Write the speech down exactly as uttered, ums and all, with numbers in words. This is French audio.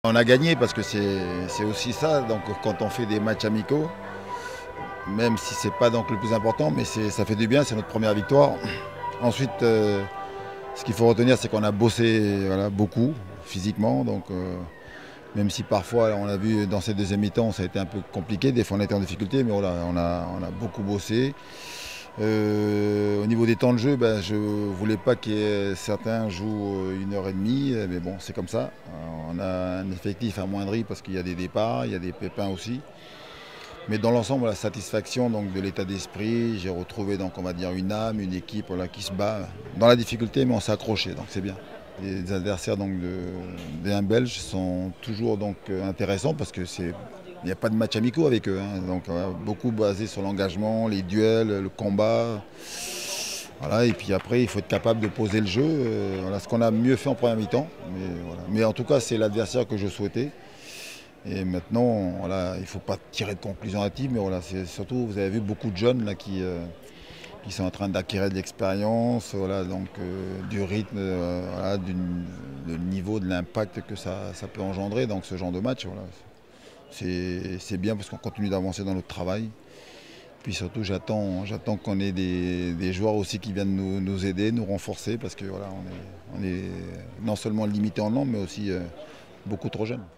On a gagné parce que c'est aussi ça, donc quand on fait des matchs amicaux, même si c'est pas donc le plus important, mais ça fait du bien, c'est notre première victoire. Ensuite, euh, ce qu'il faut retenir, c'est qu'on a bossé voilà, beaucoup physiquement, donc euh, même si parfois on a vu dans ces deuxième mi-temps, ça a été un peu compliqué, des fois on était en difficulté, mais voilà, on a, on a beaucoup bossé. Euh, au niveau des temps de jeu, ben, je ne voulais pas que certains jouent une heure et demie, mais bon, c'est comme ça. On a un effectif amoindri parce qu'il y a des départs, il y a des pépins aussi. Mais dans l'ensemble, la satisfaction donc, de l'état d'esprit, j'ai retrouvé donc, on va dire, une âme, une équipe voilà, qui se bat dans la difficulté, mais on s'est accroché, donc c'est bien. Les adversaires donc, de, des un Belges sont toujours donc, intéressants parce que c'est. Il n'y a pas de match amicaux avec eux, hein. Donc voilà, beaucoup basé sur l'engagement, les duels, le combat. Voilà, et puis après, il faut être capable de poser le jeu. Euh, voilà, ce qu'on a mieux fait en première mi-temps. Mais, voilà. Mais en tout cas, c'est l'adversaire que je souhaitais. Et maintenant, voilà, il ne faut pas tirer de conclusions hâtives, mais voilà, c'est surtout, vous avez vu beaucoup de jeunes là, qui, euh, qui sont en train d'acquérir de l'expérience, voilà, donc euh, du rythme, euh, voilà, du niveau, de l'impact que ça, ça peut engendrer, donc ce genre de match. Voilà. C'est bien parce qu'on continue d'avancer dans notre travail. Puis surtout, j'attends j'attends qu'on ait des, des joueurs aussi qui viennent nous, nous aider, nous renforcer, parce que voilà, on est, on est non seulement limité en nombre, mais aussi euh, beaucoup trop jeunes.